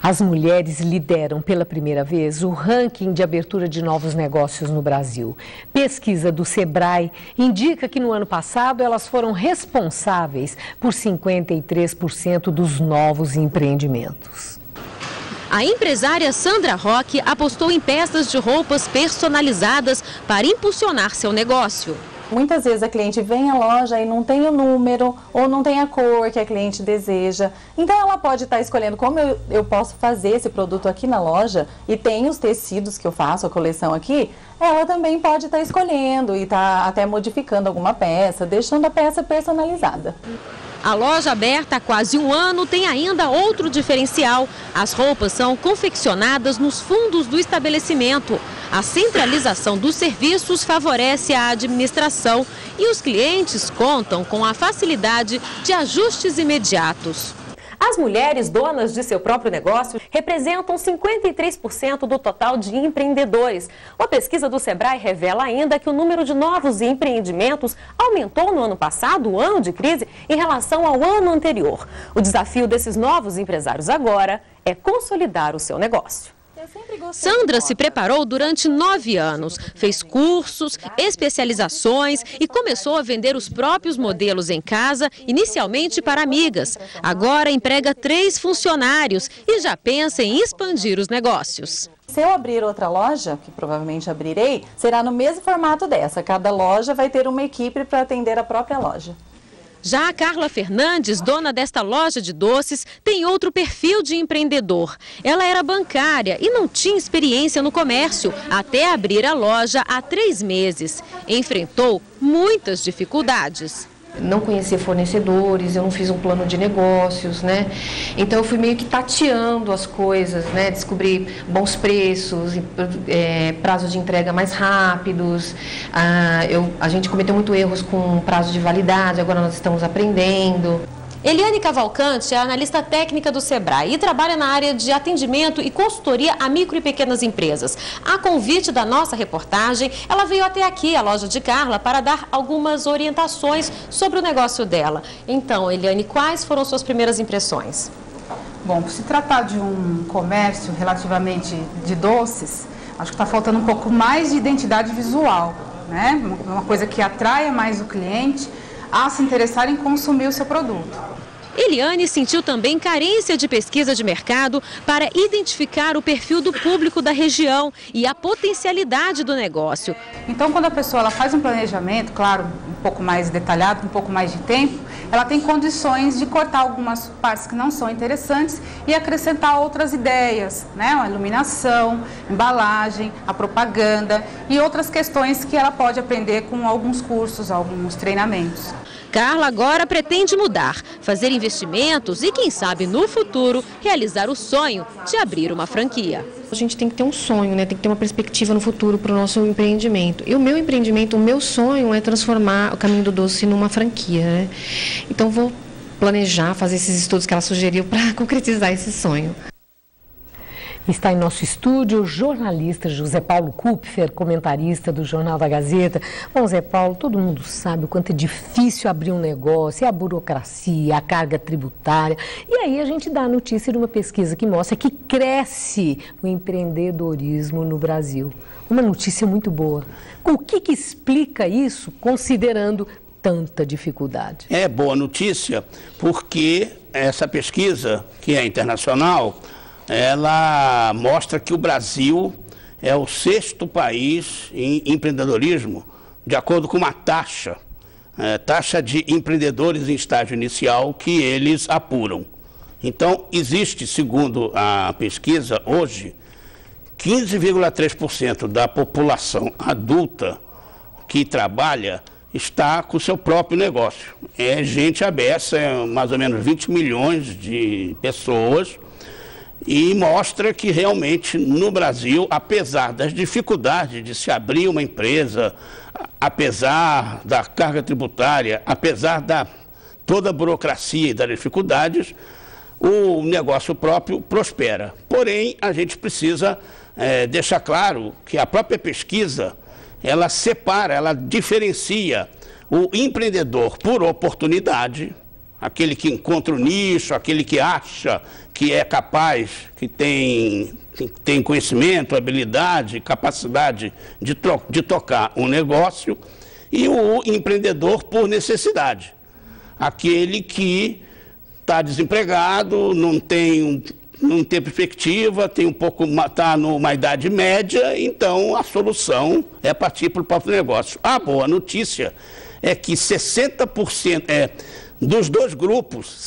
As mulheres lideram pela primeira vez o ranking de abertura de novos negócios no Brasil. Pesquisa do Sebrae indica que no ano passado elas foram responsáveis por 53% dos novos empreendimentos. A empresária Sandra Roque apostou em peças de roupas personalizadas para impulsionar seu negócio. Muitas vezes a cliente vem à loja e não tem o número ou não tem a cor que a cliente deseja. Então ela pode estar escolhendo como eu posso fazer esse produto aqui na loja e tem os tecidos que eu faço, a coleção aqui. Ela também pode estar escolhendo e estar até modificando alguma peça, deixando a peça personalizada. A loja aberta há quase um ano tem ainda outro diferencial. As roupas são confeccionadas nos fundos do estabelecimento. A centralização dos serviços favorece a administração e os clientes contam com a facilidade de ajustes imediatos. As mulheres donas de seu próprio negócio representam 53% do total de empreendedores. Uma pesquisa do Sebrae revela ainda que o número de novos empreendimentos aumentou no ano passado, o ano de crise, em relação ao ano anterior. O desafio desses novos empresários agora é consolidar o seu negócio. Sandra se preparou durante 9 anos, fez cursos, especializações e começou a vender os próprios modelos em casa, inicialmente para amigas. Agora emprega 3 funcionários e já pensa em expandir os negócios. Se eu abrir outra loja, que provavelmente abrirei, será no mesmo formato dessa. Cada loja vai ter uma equipe para atender a própria loja. Já a Carla Fernandes, dona desta loja de doces, tem outro perfil de empreendedor. Ela era bancária e não tinha experiência no comércio, até abrir a loja há 3 meses. Enfrentou muitas dificuldades. Não conhecia fornecedores, eu não fiz um plano de negócios, né? Então eu fui meio que tateando as coisas, né? Descobri bons preços, prazos de entrega mais rápidos. A gente cometeu muito erros com prazo de validade, agora nós estamos aprendendo. Eliane Cavalcante é analista técnica do Sebrae e trabalha na área de atendimento e consultoria a micro e pequenas empresas. A convite da nossa reportagem, ela veio até aqui, a loja de Carla, para dar algumas orientações sobre o negócio dela. Então, Eliane, quais foram suas primeiras impressões? Bom, por se tratar de um comércio relativamente de doces, acho que está faltando um pouco mais de identidade visual, né? Uma coisa que atraia mais o cliente a se interessar em consumir o seu produto. Eliane sentiu também carência de pesquisa de mercado para identificar o perfil do público da região e a potencialidade do negócio. Então, quando a pessoa ela faz um planejamento, claro, um pouco mais detalhado, um pouco mais de tempo, ela tem condições de cortar algumas partes que não são interessantes e acrescentar outras ideias, né? A iluminação, embalagem, a propaganda e outras questões que ela pode aprender com alguns cursos, alguns treinamentos. Carla agora pretende mudar, fazer investimentos e, quem sabe, no futuro, realizar o sonho de abrir uma franquia. A gente tem que ter um sonho, né? Tem que ter uma perspectiva no futuro para o nosso empreendimento. E o meu empreendimento, o meu sonho é transformar o Caminho do Doce numa franquia, né? Então vou planejar, fazer esses estudos que ela sugeriu para concretizar esse sonho. Está em nosso estúdio o jornalista José Paulo Kupfer, comentarista do Jornal da Gazeta. Bom, Zé Paulo, todo mundo sabe o quanto é difícil abrir um negócio, a burocracia, a carga tributária. E aí a gente dá a notícia de uma pesquisa que mostra que cresce o empreendedorismo no Brasil. Uma notícia muito boa. O que explica isso, considerando tanta dificuldade? É boa notícia porque essa pesquisa, que é internacional, ela mostra que o Brasil é o 6º país em empreendedorismo, de acordo com uma taxa de empreendedores em estágio inicial que eles apuram. Então, existe, segundo a pesquisa, hoje, 15,3% da população adulta que trabalha está com o seu próprio negócio. É gente abessa, é mais ou menos 20 milhões de pessoas, e mostra que realmente no Brasil, apesar das dificuldades de se abrir uma empresa, apesar da carga tributária, apesar da toda a burocracia e das dificuldades, o negócio próprio prospera. Porém, a gente precisa deixar claro que a própria pesquisa, ela separa, ela diferencia o empreendedor por oportunidade aquele que encontra o nicho, aquele que acha que é capaz, que tem conhecimento, habilidade, capacidade de tocar um negócio, e o empreendedor por necessidade, aquele que está desempregado, não tem perspectiva, está numa idade média, então a solução é partir para o próprio negócio. A boa notícia é que 60% dos dois grupos,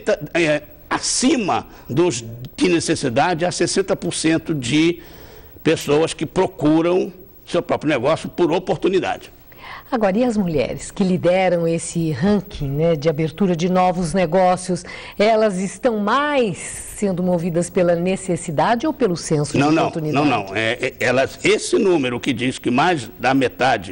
acima de necessidade, há 60% de pessoas que procuram seu próprio negócio por oportunidade. Agora, e as mulheres que lideram esse ranking, né, de abertura de novos negócios, elas estão mais sendo movidas pela necessidade ou pelo senso de oportunidade? Não. Esse número que diz que mais da metade,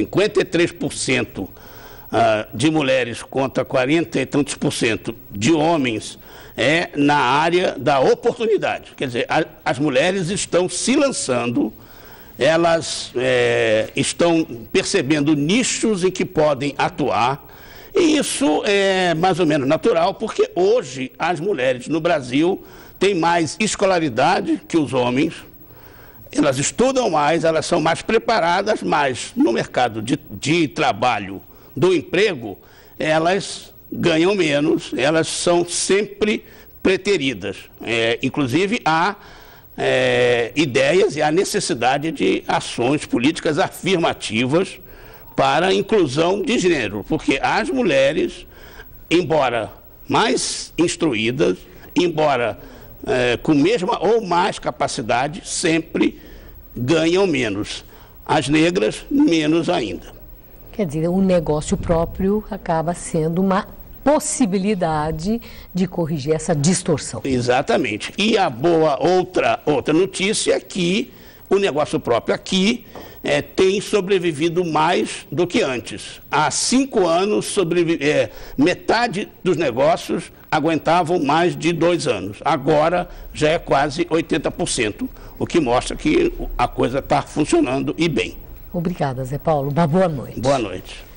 53%, de mulheres contra 40 e tantos % de homens, é na área da oportunidade. Quer dizer, as mulheres estão se lançando, elas estão percebendo nichos em que podem atuar, e isso é mais ou menos natural, porque hoje as mulheres no Brasil têm mais escolaridade que os homens, elas estudam mais, elas são mais preparadas, mas no mercado de trabalho, do emprego, elas ganham menos, elas são sempre preteridas. Inclusive, há ideias e há necessidade de ações políticas afirmativas para a inclusão de gênero, porque as mulheres, embora mais instruídas, embora com mesma ou mais capacidade, sempre ganham menos. As negras, menos ainda. Quer dizer, o negócio próprio acaba sendo uma possibilidade de corrigir essa distorção. Exatamente. E a boa outra notícia é que o negócio próprio aqui tem sobrevivido mais do que antes. Há 5 anos, metade dos negócios aguentavam mais de 2 anos. Agora já é quase 80%, o que mostra que a coisa está funcionando e bem. Obrigada, Zé Paulo. Uma boa noite. Boa noite.